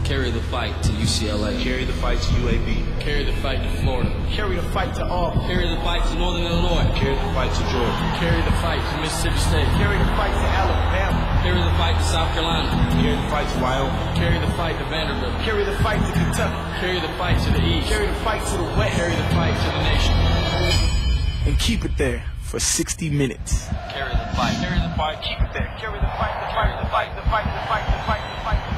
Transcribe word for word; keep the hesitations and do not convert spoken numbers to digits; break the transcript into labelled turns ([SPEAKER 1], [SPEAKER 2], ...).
[SPEAKER 1] Carry the fight to U C L A.
[SPEAKER 2] Carry the fight to U A B.
[SPEAKER 1] Carry the fight to Florida.
[SPEAKER 3] Carry the fight to Auburn.
[SPEAKER 1] Carry the fight to Northern Illinois.
[SPEAKER 2] Carry the fight to Georgia.
[SPEAKER 1] Carry the fight to Mississippi State.
[SPEAKER 3] Carry the fight to Alabama.
[SPEAKER 1] Carry the fight to South Carolina.
[SPEAKER 2] Carry the fight to Wyoming.
[SPEAKER 1] Carry the fight to Vanderbilt.
[SPEAKER 3] Carry the fight to Kentucky.
[SPEAKER 1] Carry the fight to the East.
[SPEAKER 3] Carry the fight to the West.
[SPEAKER 1] Carry the fight to the nation.
[SPEAKER 3] And keep it there for sixty minutes.
[SPEAKER 1] Carry the fight.
[SPEAKER 3] Carry the fight. Keep it there. Carry the fight. The fight. The fight. The fight. The fight. The fight. The fight.